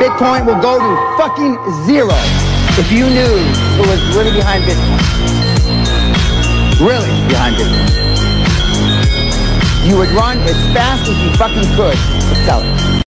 Bitcoin will go to fucking zero if you knew who was really behind Bitcoin. Really behind Bitcoin. You would run as fast as you fucking could to sell it.